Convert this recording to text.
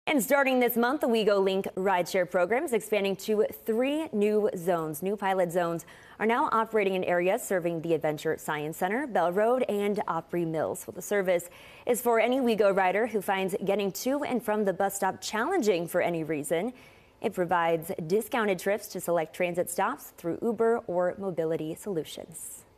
And starting this month, the WeGo Link rideshare program is expanding to 3 new zones. New pilot zones are now operating in areas serving the Adventure Science Center, Bell Road, and Opry Mills. Well, the service is for any WeGo rider who finds getting to and from the bus stop challenging for any reason. It provides discounted trips to select transit stops through Uber or Mobility Solutions.